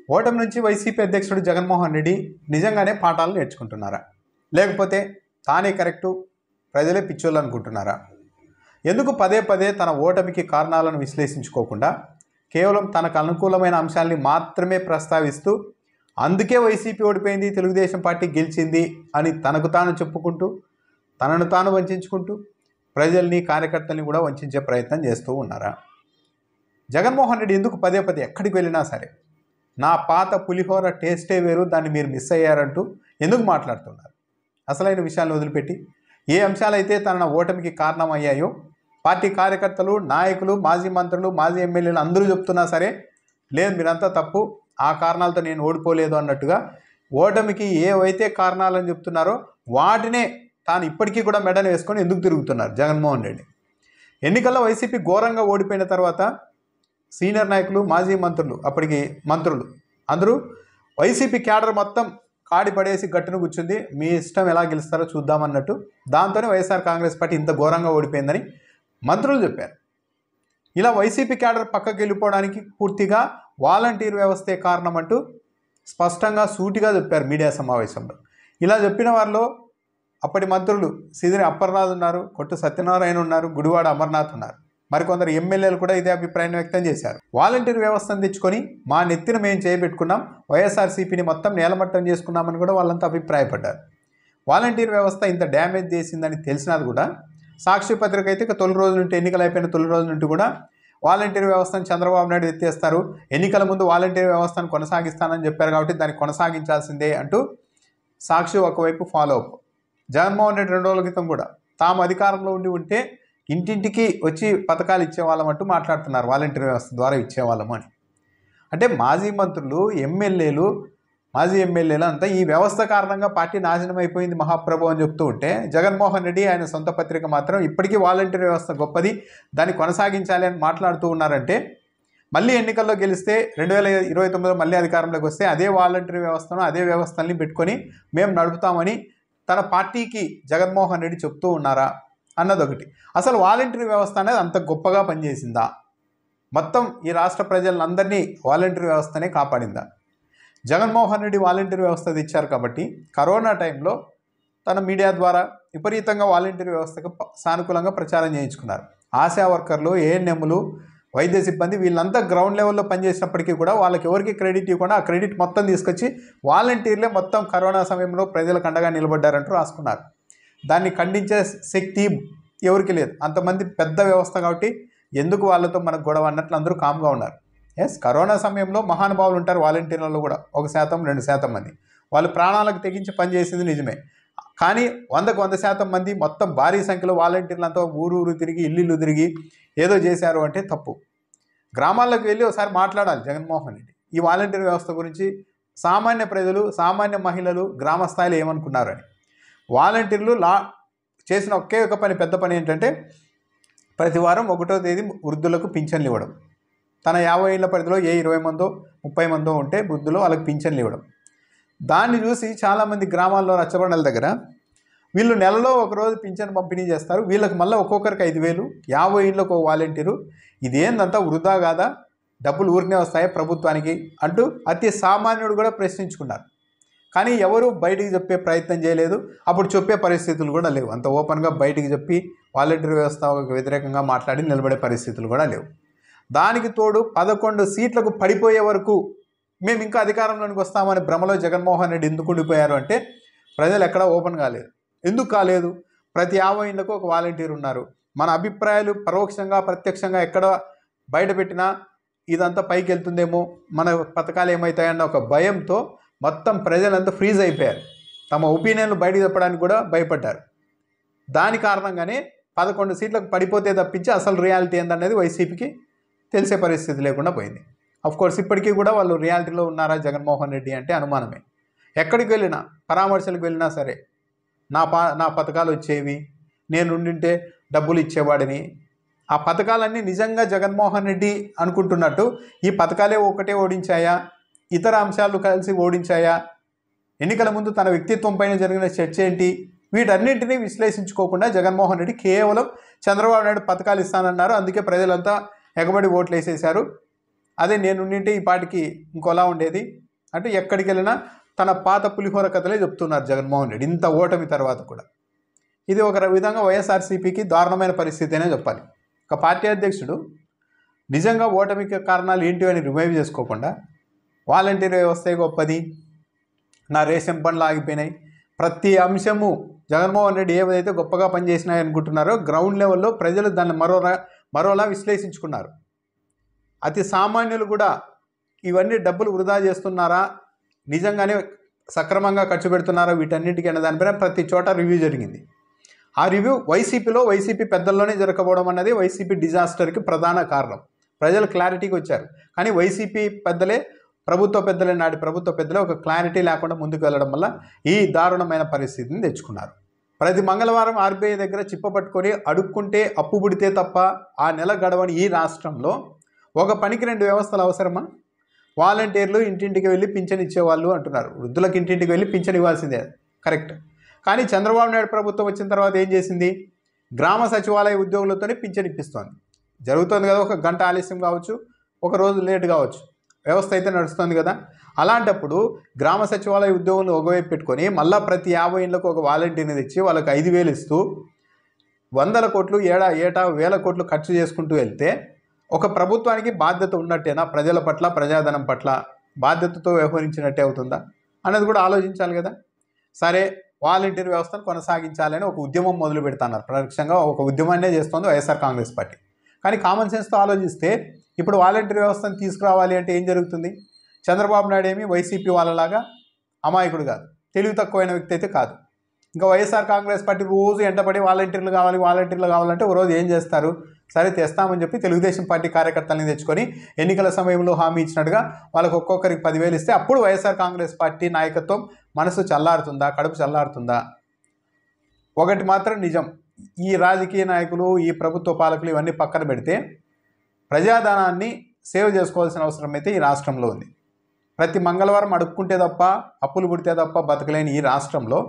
ఓటమి నుంచి వైసీపీ అధ్యక్షుడు జగన్మోహన్ రెడ్డి నిజంగానే పాఠాలు నేర్చుకుంటున్నారా, లేకపోతే తానే కరెక్టు ప్రజలే పిచ్చోళ్ళు అనుకుంటున్నారా? ఎందుకు పదే పదే తన ఓటమికి కారణాలను విశ్లేషించుకోకుండా కేవలం తనకు అనుకూలమైన అంశాలని మాత్రమే ప్రస్తావిస్తూ అందుకే వైసీపీ ఓడిపోయింది, తెలుగుదేశం పార్టీ గెలిచింది అని తనకు తాను చెప్పుకుంటూ తనను తాను వంచుకుంటూ ప్రజల్ని కార్యకర్తల్ని కూడా వంచే ప్రయత్నం చేస్తూ ఉన్నారా? జగన్మోహన్ రెడ్డి ఎందుకు పదే పదే ఎక్కడికి వెళ్ళినా సరే నా పాత పులిహోర టేస్టే వేరు, దాన్ని మీరు మిస్ అయ్యారంటూ ఎందుకు మాట్లాడుతున్నారు? అసలైన విషయాలను వదిలిపెట్టి ఏ అంశాలైతే తన ఓటమికి కారణమయ్యాయో పార్టీ కార్యకర్తలు, నాయకులు, మాజీ మంత్రులు, మాజీ ఎమ్మెల్యేలు అందరూ చెప్తున్నా సరే లేదు మీరంతా తప్పు, ఆ కారణాలతో నేను ఓడిపోలేదు అన్నట్టుగా ఓటమికి ఏవైతే కారణాలని చెప్తున్నారో వాటినే తాను ఇప్పటికీ కూడా మెడను వేసుకొని ఎందుకు తిరుగుతున్నారు జగన్మోహన్ రెడ్డి? ఎన్నికల్లో వైసీపీ ఘోరంగా ఓడిపోయిన తర్వాత సీనియర్ నాయకులు, మాజీ మంత్రులు, అప్పటికి మంత్రులు అందరూ వైసీపీ క్యాడర్ మొత్తం కాడి పడేసి గట్టును కూర్చుంది, మీ ఇష్టం ఎలా గెలుస్తారో చూద్దామన్నట్టు. దాంతోనే వైఎస్ఆర్ కాంగ్రెస్ పార్టీ ఇంత ఘోరంగా ఓడిపోయిందని మంత్రులు చెప్పారు. ఇలా వైసీపీ క్యాడర్ పక్కకి వెళ్ళిపోవడానికి పూర్తిగా వాలంటీర్ వ్యవస్థే కారణం అంటూ స్పష్టంగా సూటిగా చెప్పారు మీడియా సమావేశంలో. ఇలా చెప్పిన వారిలో అప్పటి మంత్రులు సిదిరి అప్పర్నాథ్ ఉన్నారు, కొట్టు సత్యనారాయణ ఉన్నారు, గుడివాడ అమర్నాథ్ ఉన్నారు. మరికొందరు ఎమ్మెల్యేలు కూడా ఇదే అభిప్రాయాన్ని వ్యక్తం చేశారు. వాలంటీర్ వ్యవస్థను తెచ్చుకొని మా నెత్తిన మేము చేయబెట్టుకున్నాం, వైఎస్ఆర్సీపీని మొత్తం నేలమట్టం చేసుకున్నామని కూడా వాళ్ళంతా అభిప్రాయపడ్డారు. వాలంటీర్ వ్యవస్థ ఇంత డ్యామేజ్ చేసిందని తెలిసినది కూడా సాక్షి పత్రిక అయితే తొలి రోజు నుండి, ఎన్నికలు అయిపోయిన తొలి రోజు నుండి కూడా వాలంటీర్ వ్యవస్థను చంద్రబాబు నాయుడు ఎత్తేస్తారు, ఎన్నికల ముందు వాలంటీర్ వ్యవస్థను కొనసాగిస్తానని చెప్పారు కాబట్టి దాన్ని కొనసాగించాల్సిందే అంటూ సాక్షి ఒకవైపు ఫాలో అప్. జగన్మోహన్ రెడ్డి 2 రోజుల క్రితం కూడా తాము అధికారంలో ఉంటే ఇంటింటికి వచ్చి పథకాలు ఇచ్చేవాళ్ళం అంటూ మాట్లాడుతున్నారు, వాలంటీర్ వ్యవస్థ ద్వారా ఇచ్చేవాళ్ళము అని. అంటే మాజీ మంత్రులు, మాజీ ఎమ్మెల్యేలు అంతా ఈ వ్యవస్థ కారణంగా పార్టీ నాశనం అయిపోయింది మహాప్రభు అని చెప్తూ ఉంటే జగన్మోహన్ రెడ్డి ఆయన సొంత పత్రిక మాత్రం ఇప్పటికీ వాలంటీర్ వ్యవస్థ గొప్పది, దాన్ని కొనసాగించాలి అని మాట్లాడుతూ ఉన్నారంటే మళ్ళీ ఎన్నికల్లో గెలిస్తే 2029లో మళ్ళీ అధికారంలోకి వస్తే అదే వాలంటీర్ వ్యవస్థను, అదే వ్యవస్థల్ని పెట్టుకొని మేము నడుపుతామని తన పార్టీకి జగన్మోహన్ రెడ్డి చెప్తూ ఉన్నారా అన్నది ఒకటి. అసలు వాలంటీర్ వ్యవస్థ అనేది అంత గొప్పగా పనిచేసిందా? మొత్తం ఈ రాష్ట్ర ప్రజలందరినీ వాలంటీర్ వ్యవస్థనే కాపాడిందా? జగన్మోహన్ రెడ్డి వాలంటీర్ వ్యవస్థ తెచ్చారు కాబట్టి కరోనా టైంలో తన మీడియా ద్వారా విపరీతంగా వాలంటీర్ వ్యవస్థకు సానుకూలంగా ప్రచారం చేయించుకున్నారు. ఆశా వర్కర్లు, ఏఎన్ఎంలు, వైద్య సిబ్బంది వీళ్ళంతా గ్రౌండ్ లెవెల్లో పనిచేసినప్పటికీ కూడా వాళ్ళకి ఎవరికి క్రెడిట్ ఇవ్వకుండా ఆ క్రెడిట్ మొత్తం తీసుకొచ్చి వాలంటీర్లే మొత్తం కరోనా సమయంలో ప్రజలకు అండగా నిలబడ్డారంటూ రాసుకున్నారు. దాన్ని ఖండించే శక్తి ఎవరికి లేదు. అంతమంది పెద్ద వ్యవస్థ కాబట్టి ఎందుకు వాళ్ళతో మనకు గొడవ అన్నట్లు అందరూ కామ్గా ఉన్నారు. కరోనా సమయంలో మహానుభావులు ఉంటారు వాలంటీర్లలో కూడా, 1%, 2% మంది వాళ్ళు ప్రాణాలకు తెగించి పనిచేసింది నిజమే. కానీ 100కు 100% మంది మొత్తం భారీ సంఖ్యలో వాలంటీర్లంతా ఊరు తిరిగి, ఇల్లు తిరిగి ఏదో చేశారు అంటే తప్పు. గ్రామాల్లోకి వెళ్ళి ఒకసారి మాట్లాడాలి జగన్మోహన్ రెడ్డి ఈ వాలంటీర్ వ్యవస్థ గురించి. సామాన్య ప్రజలు, సామాన్య మహిళలు గ్రామ స్థాయిలో ఏమనుకున్నారని. వాలంటీర్లు చేసిన ఒకే ఒక పని, పెద్ద పని ఏంటంటే ప్రతి వారం 1వ తేదీ వృద్ధులకు పింఛన్లు ఇవ్వడం. తన 50 ఏళ్ల పరిధిలో ఏ 20 మందో 30 మందో ఉంటే వృద్ధులు వాళ్ళకి పింఛన్లు ఇవ్వడం. దాన్ని చూసి చాలామంది గ్రామాల్లో రచ్చబండల దగ్గర వీళ్ళు నెలలో ఒకరోజు పింఛన్ పంపిణీ చేస్తారు, వీళ్ళకి మళ్ళీ ఒక్కొక్కరికి 5,000, 50 ఏళ్ళకు ఒక వాలంటీరు, ఇదేందంతా వృధా కాదా, డబ్బులు ఊరినే వస్తాయా ప్రభుత్వానికి అంటూ అతి సామాన్యుడు కూడా ప్రశ్నించుకున్నారు. కానీ ఎవరు బయటికి చెప్పే ప్రయత్నం చేయలేదు. అప్పుడు చెప్పే పరిస్థితులు కూడా లేవు. అంత ఓపెన్గా బయటికి చెప్పి వాలంటీర్ వ్యవస్థకు వ్యతిరేకంగా మాట్లాడి నిలబడే పరిస్థితులు కూడా లేవు. దానికి తోడు 11 సీట్లకు పడిపోయే వరకు మేము ఇంకా అధికారంలోనికి వస్తామని భ్రమలో జగన్మోహన్ రెడ్డి ఎందుకు ఉండిపోయారు అంటే ప్రజలు ఎక్కడా ఓపెన్ కాలేదు. ఎందుకు కాలేదు? ప్రతి 50 ఏళ్లకు ఒక వాలంటీర్ ఉన్నారు. మన అభిప్రాయాలు పరోక్షంగా, ప్రత్యక్షంగా ఎక్కడ బయట పెట్టినా ఇదంతా పైకి వెళ్తుందేమో, మన పథకాలు ఏమవుతాయన్న ఒక భయంతో మొత్తం ప్రజలంతా ఫ్రీజ్ అయిపోయారు. తమ ఒపీనియన్లు బయటకు చెప్పడానికి కూడా భయపడ్డారు. దాని కారణంగానే 11 సీట్లకు పడిపోతే తప్పించి అసలు రియాలిటీ ఏందనేది వైసీపీకి తెలిసే పరిస్థితి లేకుండా పోయింది. అఫ్కోర్స్ ఇప్పటికీ కూడా వాళ్ళు రియాలిటీలో ఉన్నారా జగన్మోహన్ రెడ్డి అంటే అనుమానమే. ఎక్కడికి వెళ్ళినా, పరామర్శలకు వెళ్ళినా సరే నా పథకాలు వచ్చేవి, నేను ఉండింటే డబ్బులు ఇచ్చేవాడిని. ఆ పథకాలన్నీ నిజంగా జగన్మోహన్ రెడ్డి అనుకుంటున్నట్టు ఈ పథకాలే ఒకటే ఓడించాయా, ఇతర అంశాలు కలిసి ఓడించాయా, ఎన్నికల ముందు తన వ్యక్తిత్వం పైన జరిగిన చర్చ ఏంటి, వీటన్నింటినీ విశ్లేషించుకోకుండా జగన్మోహన్ రెడ్డి కేవలం చంద్రబాబు నాయుడు పథకాలు ఇస్తానన్నారు, అందుకే ప్రజలంతా ఎగబడి ఓట్లు వేసేశారు, అదే నేనుండింటే ఈ పాటికి ఇంకోలా ఉండేది అంటూ ఎక్కడికి వెళ్ళినా తన పాత పులిహోర కథలే చెప్తున్నారు జగన్మోహన్ రెడ్డి ఇంత ఓటమి తర్వాత కూడా. ఇది ఒక విధంగా వైఎస్ఆర్సీపీకి దారుణమైన పరిస్థితి అనే చెప్పాలి. ఒక పార్టీ అధ్యక్షుడు నిజంగా ఓటమికి కారణాలు ఏంటి అని రిమైవ్ చేసుకోకుండా వాలంటీర్ వ్యవస్థ గొప్పది, నా రేషన్ బండ్లు ఆగిపోయినాయి, ప్రతి అంశము జగన్మోహన్ రెడ్డి ఏవైతే గొప్పగా పనిచేసినాయి అనుకుంటున్నారో గ్రౌండ్ లెవెల్లో ప్రజలు దాన్ని మరోలా విశ్లేషించుకున్నారు. అతి సామాన్యులు కూడా ఇవన్నీ డబ్బులు వృధా చేస్తున్నారా, నిజంగానే సక్రమంగా ఖర్చు పెడుతున్నారా, వీటన్నిటికీ అనే దానిపైన ప్రతి చోట రివ్యూ జరిగింది. ఆ రివ్యూ వైసీపీ పెద్దల్లోనే జరగకపోవడం అన్నది వైసీపీ డిజాస్టర్కి ప్రధాన కారణం. ప్రజలు క్లారిటీకి వచ్చారు, కానీ వైసీపీ పెద్దలే నాటి ప్రభుత్వ పెద్దలే ఒక క్లారిటీ లేకుండా ముందుకు వెళ్ళడం వల్ల ఈ దారుణమైన పరిస్థితిని తెచ్చుకున్నారు. ప్రతి మంగళవారం ఆర్బీఐ దగ్గర చిప్పపట్టుకొని అడుక్కుంటే అప్పు పుడితే తప్ప ఆ నెల గడవని ఈ రాష్ట్రంలో ఒక పనికి 2 వ్యవస్థలు అవసరమా? వాలంటీర్లు ఇంటింటికి వెళ్ళి పింఛన్ ఇచ్చేవాళ్ళు అంటున్నారు. వృద్ధులకు ఇంటింటికి వెళ్ళి పింఛన్ ఇవ్వాల్సిందే, కరెక్ట్. కానీ చంద్రబాబు నాయుడు ప్రభుత్వం వచ్చిన తర్వాత ఏం చేసింది? గ్రామ సచివాలయ ఉద్యోగులతోనే పింఛన్ ఇప్పిస్తోంది. జరుగుతుంది కదా, ఒక గంట ఆలస్యం కావచ్చు, ఒక రోజు లేట్ కావచ్చు, వ్యవస్థ అయితే నడుస్తుంది కదా. అలాంటప్పుడు గ్రామ సచివాలయ ఉద్యోగులను ఒకవైపు పెట్టుకొని మళ్ళీ ప్రతి 50 ఇళ్లకు ఒక వాలంటీర్ని తెచ్చి వాళ్ళకి 5,000 ఇస్తూ 100 కోట్లు ఏటా 1,000 కోట్లు ఖర్చు చేసుకుంటూ వెళ్తే ఒక ప్రభుత్వానికి బాధ్యత ఉన్నట్టేనా? ప్రజల పట్ల, ప్రజాధనం పట్ల బాధ్యతతో వ్యవహరించినట్టే అవుతుందా అన్నది కూడా ఆలోచించాలి కదా. సరే, వాలంటీర్ వ్యవస్థను కొనసాగించాలని ఒక ఉద్యమం మొదలు పెడుతున్నారు. ప్రత్యక్షంగా ఒక ఉద్యమాన్నే చేస్తోంది వైఎస్ఆర్ కాంగ్రెస్ పార్టీ. కానీ కామన్ సెన్స్తో ఆలోచిస్తే ఇప్పుడు వాలంటీర్ వ్యవస్థను తీసుకురావాలి అంటే ఏం జరుగుతుంది? చంద్రబాబు నాయుడు ఏమి వైసీపీ వాళ్ళలాగా అమాయకుడు కాదు, తెలివి తక్కువైన వ్యక్తి అయితే కాదు. ఇంకా వైఎస్ఆర్ కాంగ్రెస్ పార్టీ రోజు ఎంటపడి వాలంటీర్లు కావాలంటే ఒక రోజు ఏం చేస్తారు? సరే తెస్తామని చెప్పి తెలుగుదేశం పార్టీ కార్యకర్తలని తెచ్చుకొని ఎన్నికల సమయంలో హామీ ఇచ్చినట్టుగా వాళ్ళకి ఒక్కొక్కరికి 10,000 ఇస్తే అప్పుడు వైఎస్ఆర్ కాంగ్రెస్ పార్టీ నాయకత్వం మనసు చల్లారుతుందా, కడుపు చల్లారుతుందా? ఒకటి మాత్రం నిజం, ఈ రాజకీయ నాయకులు, ఈ ప్రభుత్వ పాలకులు ఇవన్నీ పక్కన పెడితే ప్రజాధనాన్ని సేవ్ చేసుకోవాల్సిన అవసరం అయితే ఈ రాష్ట్రంలో ఉంది. ప్రతి మంగళవారం అడుక్కుంటే తప్ప, అప్పులు పుడితే తప్ప బతకలేని ఈ రాష్ట్రంలో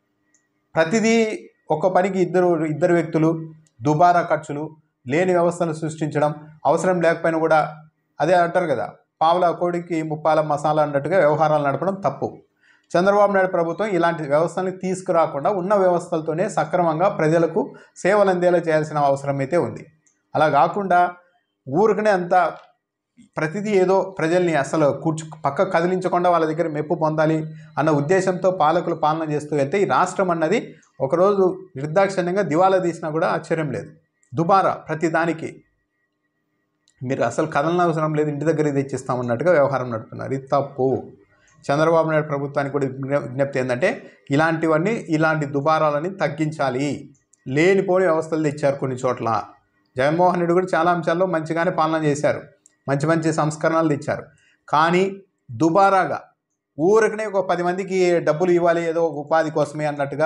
ప్రతిదీ ఒక పనికి ఇద్దరు వ్యక్తులు, దుబారా ఖర్చులు, లేని వ్యవస్థను సృష్టించడం, అవసరం లేకపోయినా కూడా అదే అంటారు కదా, పావుల కోడికి ముప్పాల మసాలా అన్నట్టుగా వ్యవహారాలు నడపడం తప్పు. చంద్రబాబు నాయుడు ప్రభుత్వం ఇలాంటి వ్యవస్థల్ని తీసుకురాకుండా ఉన్న వ్యవస్థలతోనే సక్రమంగా ప్రజలకు సేవలు అందేలా చేయాల్సిన అవసరం అయితే ఉంది. అలా కాకుండా ఊరికనే అంతా ప్రతిదీ ఏదో ప్రజల్ని అసలు పక్క కదిలించకుండా వాళ్ళ దగ్గర మెప్పు పొందాలి అన్న ఉద్దేశంతో పాలకులు పాలన చేస్తూ వెళ్తే ఈ రాష్ట్రం అన్నది ఒకరోజు నిర్దాక్షిణ్యంగా దివాలా తీసినా కూడా ఆశ్చర్యం లేదు. దుబారా ప్రతిదానికి మీరు అసలు కదలన అవసరం లేదు, ఇంటి దగ్గర తెచ్చిస్తామన్నట్టుగా వ్యవహారం నడుపుతున్నారు. ఇది తప్పు. చంద్రబాబు నాయుడు ప్రభుత్వానికి కూడా విజ్ఞప్తి ఏంటంటే ఇలాంటి దుబారాలని తగ్గించాలి. లేనిపోని వ్యవస్థలు తెచ్చారు కొన్ని చోట్ల. జగన్మోహన్ రెడ్డి కూడా చాలా అంశాల్లో మంచిగానే పాలన చేశారు, మంచి సంస్కరణలు తెచ్చారు. కానీ దుబారాగా ఊరికనే ఒక 10 మందికి డబ్బులు ఇవ్వాలి ఏదో ఉపాధి కోసమే అన్నట్టుగా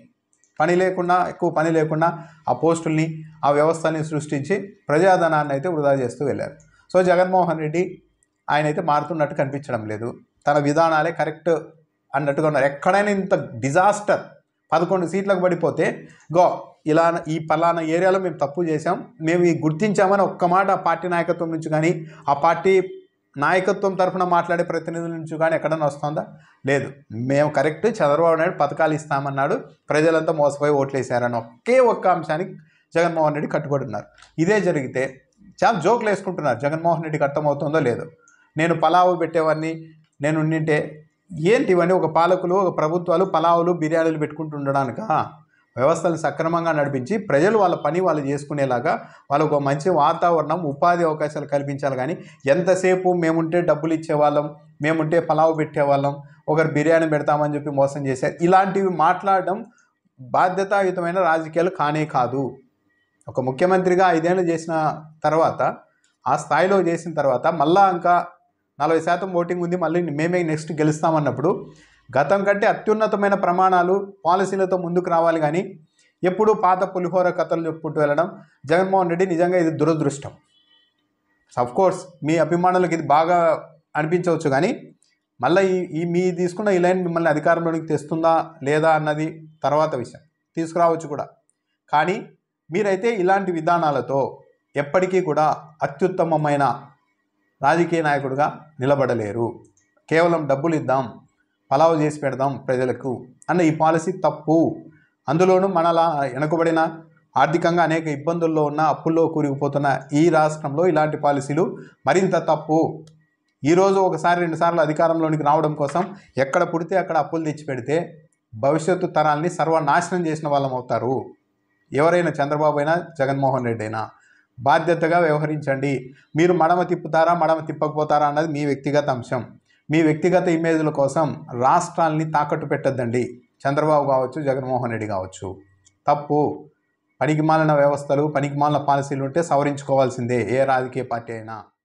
ఎక్కువ పని లేకుండా ఆ పోస్టుల్ని, ఆ వ్యవస్థని సృష్టించి ప్రజాధనాన్ని అయితే వృధా చేస్తూ వెళ్ళారు. సో జగన్మోహన్ రెడ్డి ఆయన అయితే మారుతున్నట్టు కనిపించడం లేదు. తన విధానాలే కరెక్ట్ అన్నట్టుగా ఉన్నారు. ఎక్కడైనా ఇంత డిజాస్టర్ 11 సీట్లకు పడిపోతే ఇలా ఈ పలానా ఏరియాలో మేము తప్పు చేసాం, మేము ఈ గుర్తించామని ఒక్క మాట ఆ పార్టీ నాయకత్వం నుంచి కానీ, ఆ పార్టీ నాయకత్వం తరఫున మాట్లాడే ప్రతినిధుల నుంచి కానీ ఎక్కడన్నా వస్తుందా? లేదు. మేము కరెక్ట్, చంద్రబాబు నాయుడు పథకాలు ఇస్తామన్నాడు, ప్రజలంతా మోసపోయి ఓట్లేసారని ఒక్క అంశానికి జగన్మోహన్ రెడ్డి కట్టుబడి ఉన్నారు. ఇదే జరిగితే చాలా జోకులు వేసుకుంటున్నారు. జగన్మోహన్ రెడ్డికి అర్థమవుతుందో లేదో. నేను పలావు పెట్టేవాడిని, నేను ఉండింటే ఏంటి ఇవన్నీ? ఒక పాలకులు, ఒక ప్రభుత్వాలు పలావులు, బిర్యానీలు పెట్టుకుంటుండడానిక? వ్యవస్థలు సక్రమంగా నడిపించి ప్రజలు వాళ్ళ పని వాళ్ళు చేసుకునేలాగా వాళ్ళకు ఒక మంచి వాతావరణం, ఉపాధి అవకాశాలు కల్పించాలి. కానీ ఎంతసేపు మేముంటే డబ్బులు ఇచ్చేవాళ్ళం, మేముంటే పలావు పెట్టేవాళ్ళం, ఒకరు బిర్యానీ పెడతామని చెప్పి మోసం చేశారు, ఇలాంటివి మాట్లాడడం బాధ్యతాయుతమైన రాజకీయాలు కానే కాదు. ఒక ముఖ్యమంత్రిగా 5 ఏళ్ళు చేసిన తర్వాత, ఆ స్థాయిలో చేసిన తర్వాత మళ్ళా ఇంకా 40% ఓటింగ్ ఉంది, మళ్ళీ మేమే నెక్స్ట్ గెలుస్తామన్నప్పుడు గతం కంటే అత్యున్నతమైన ప్రమాణాలు, పాలసీలతో ముందుకు రావాలి. కానీ ఎప్పుడూ పాత పులిహోర కథలు చెప్పుకుంటూ వెళ్ళడం జగన్మోహన్ రెడ్డి నిజంగా ఇది దురదృష్టం. కోర్స్ మీ అభిమానులకు ఇది బాగా అనిపించవచ్చు, కానీ మళ్ళీ మీ తీసుకున్న ఈ లైన్ మిమ్మల్ని అధికారంలోనికి తెస్తుందా లేదా అన్నది తర్వాత విషయం. తీసుకురావచ్చు కూడా, కానీ మీరైతే ఇలాంటి విధానాలతో ఎప్పటికీ కూడా అత్యుత్తమమైన రాజకీయ నాయకుడిగా నిలబడలేరు. కేవలం డబ్బులు ఇద్దాం, పలావు చేసి పెడదాం ప్రజలకు అన్న ఈ పాలసీ తప్పు. అందులోనూ మనలా వెనుకబడిన ఆర్థికంగా అనేక ఇబ్బందుల్లో ఉన్న, అప్పుల్లో కూరుకుపోతున్న ఈ రాష్ట్రంలో ఇలాంటి పాలసీలు మరింత తప్పు. ఈరోజు ఒకసారి రెండుసార్లు అధికారంలోనికి రావడం కోసం ఎక్కడ పుడితే అక్కడ అప్పులు తెచ్చి పెడితే భవిష్యత్తు తరాల్ని సర్వనాశనం చేసిన వాళ్ళం అవుతారు. ఎవరైనా చంద్రబాబు అయినా జగన్మోహన్ రెడ్డి అయినా బాధ్యతగా వ్యవహరించండి. మీరు మడమ తిప్పుతారా, మడమ తిప్పకపోతారా అన్నది మీ వ్యక్తిగత అంశం. మీ వ్యక్తిగత ఇమేజ్ల కోసం రాష్ట్రాల్ని తాకట్టు పెట్టద్దండి. చంద్రబాబు కావచ్చు, జగన్మోహన్ రెడ్డి కావచ్చు. తప్పు. పనికిమాలిన వ్యవస్థలు, పనికిమాలిన పాలసీలు ఉంటే సవరించుకోవాల్సిందే ఏ రాజకీయ పార్టీ అయినా.